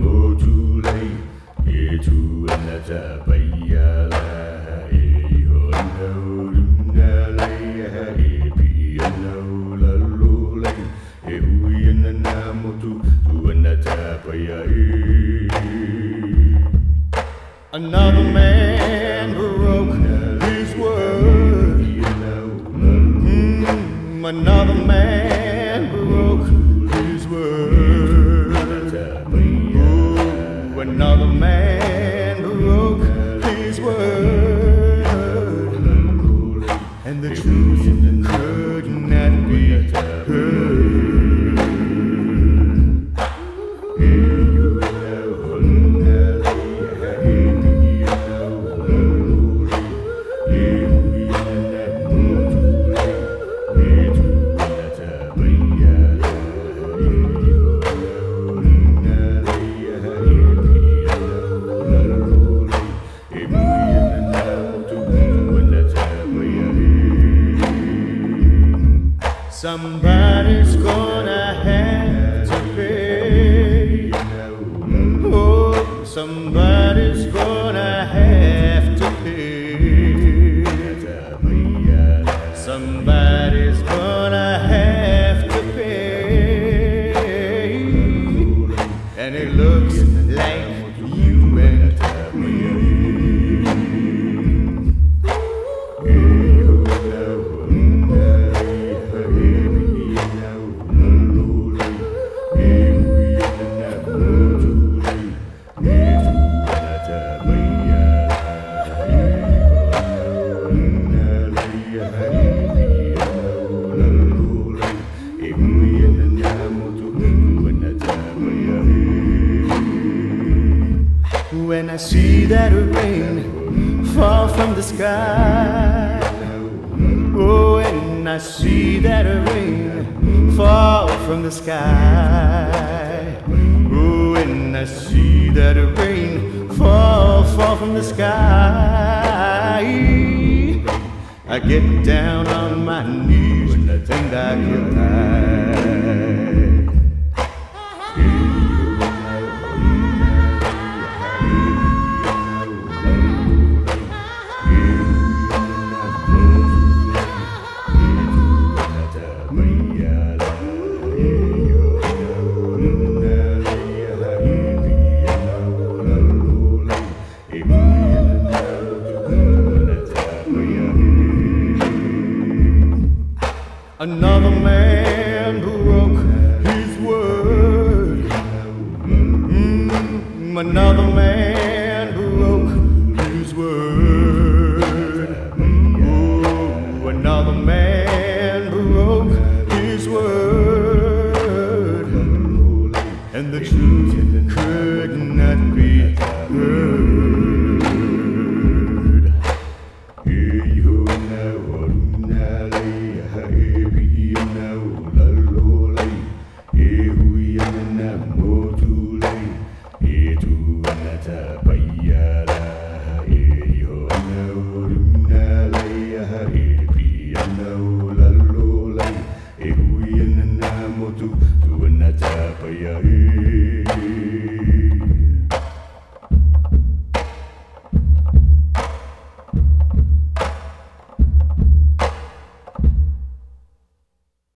Another man broke his word. Another man broke his word. Oh, another man broke his word. And the truth could not be heard. Somebody's gonna have to pay. Oh, somebody's gonna have to pay. Somebody's gonna have to pay. And it looks like you and me. When I see that rain fall from the sky, oh, when I see that rain fall from the sky, oh, when I see that rain fall from the sky, I get down on my knees and I cry. Another man broke his word. Another man broke his word. Oh, another man broke his word. And the truth could not be heard. Itu